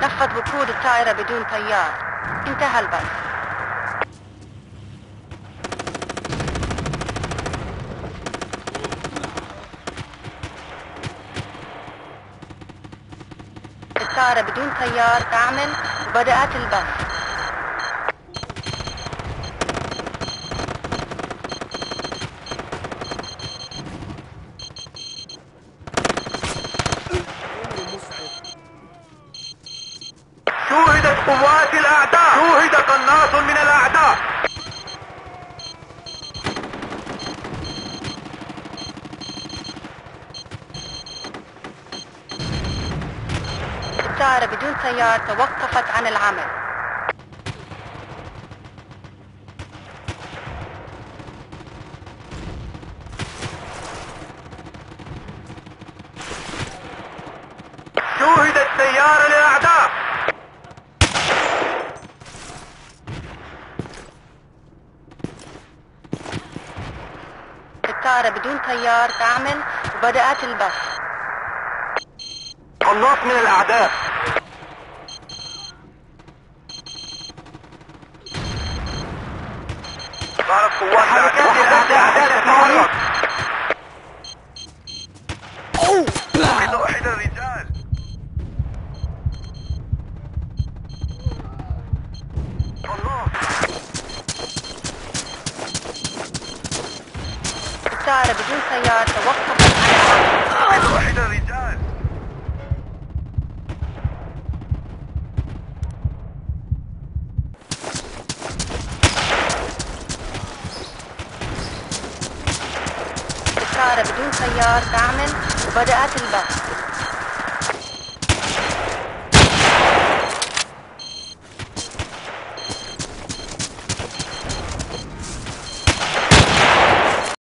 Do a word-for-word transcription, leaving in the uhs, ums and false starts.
نفذ وقود الطائرة بدون طيار. انتهى البث. الطائرة بدون طيار تعمل وبدأت البث. شوهدت قوات الأعداء. شوهد قناص من الأعداء. الطائرة بدون طيار توقفت عن العمل. شوهدت سيارة للأعداء. الطائرة بدون طيار تعمل وبدأت البث. قناص من الأعداء. ظهرت قوات الأعداء تتحرك. واحد واحد الرجال. الطائرة بدون طيار توقفت عن العمل. واحد واحد الرجال. الطائرة بدون طيار تعمل وبدأت البث.